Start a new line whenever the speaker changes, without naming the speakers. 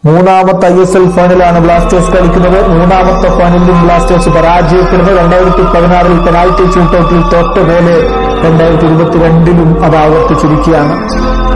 മൂന്നാമത്തെ ISL ഫൈനലാണ് Blasters കളിക്കുന്നത്. മൂന്നാമത്തെ ഫൈനലിലും ബ്ലാസ്റ്റേഴ്സ് പരാജയപ്പെടുന്നത്. 2016 പെനാൽറ്റി ഷൂട്ടൌട്ടിൽ തോറ്റ പോലെ 2022 അത് ആവർത്തിച്ചിരിക്കുകയാണ്.